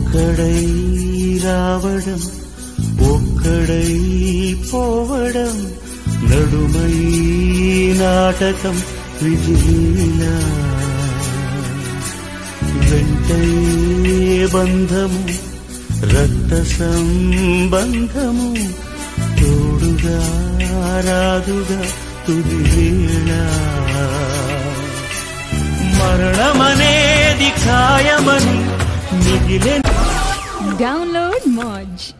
ఒక్కడై రావడం ఒక్కడై పోవడం నడుమై నాటకం విజిలీలా వెంటై బంధము రక్త సంబంధము తోడుగా రాదుగా తుది వేళ మరణమనేది ఖాయమని మిగిలే డౌన్లోడ్ మోజ్.